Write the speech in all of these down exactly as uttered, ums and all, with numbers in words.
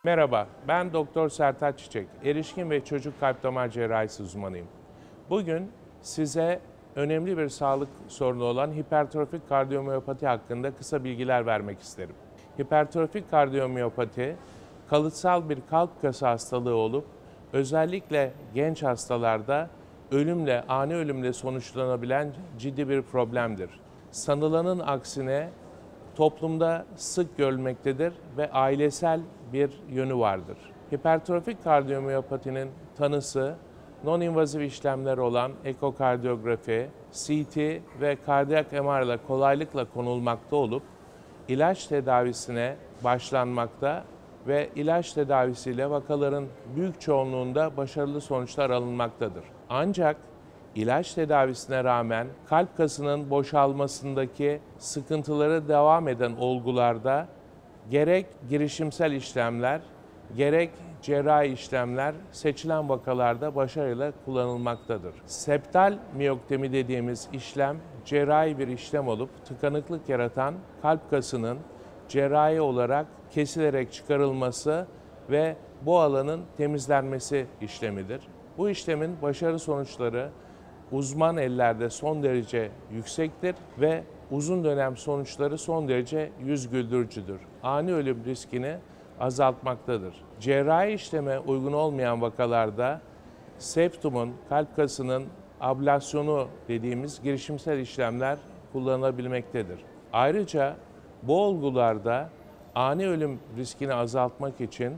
Merhaba, ben Doktor Sertaç Çiçek, erişkin ve çocuk kalp damar cerrahisi uzmanıyım. Bugün size önemli bir sağlık sorunu olan hipertrofik kardiyomiyopati hakkında kısa bilgiler vermek isterim. Hipertrofik kardiyomiyopati, kalıtsal bir kalp kası hastalığı olup, özellikle genç hastalarda ölümle, ani ölümle sonuçlanabilen ciddi bir problemdir. Sanılanın aksine toplumda sık görülmektedir ve ailesel bir yönü vardır. Hipertrofik kardiyomiyopatinin tanısı non-invaziv işlemler olan ekokardiyografi, C T ve kardiyak M R ile kolaylıkla konulmakta olup ilaç tedavisine başlanmakta ve ilaç tedavisiyle vakaların büyük çoğunluğunda başarılı sonuçlar alınmaktadır. Ancak İlaç tedavisine rağmen kalp kasının boşalmasındaki sıkıntıları devam eden olgularda gerek girişimsel işlemler, gerek cerrahi işlemler seçilen vakalarda başarıyla kullanılmaktadır. Septal miyoktemi dediğimiz işlem cerrahi bir işlem olup tıkanıklık yaratan kalp kasının cerrahi olarak kesilerek çıkarılması ve bu alanın temizlenmesi işlemidir. Bu işlemin başarı sonuçları uzman ellerde son derece yüksektir ve uzun dönem sonuçları son derece yüz güldürücüdür. Ani ölüm riskini azaltmaktadır. Cerrahi işleme uygun olmayan vakalarda septumun, kalp kasının ablasyonu dediğimiz girişimsel işlemler kullanılabilmektedir. Ayrıca bu olgularda ani ölüm riskini azaltmak için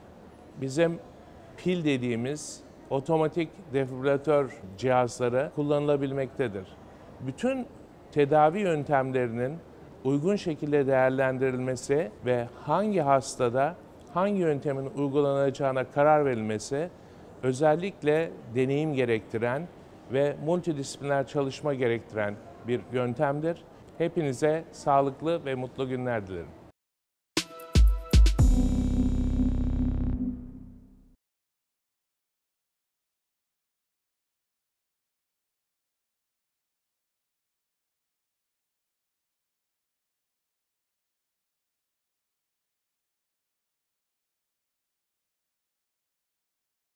bizim pil dediğimiz otomatik defibrilatör cihazları kullanılabilmektedir. Bütün tedavi yöntemlerinin uygun şekilde değerlendirilmesi ve hangi hastada hangi yöntemin uygulanacağına karar verilmesi özellikle deneyim gerektiren ve multidisipliner çalışma gerektiren bir yöntemdir. Hepinize sağlıklı ve mutlu günler dilerim.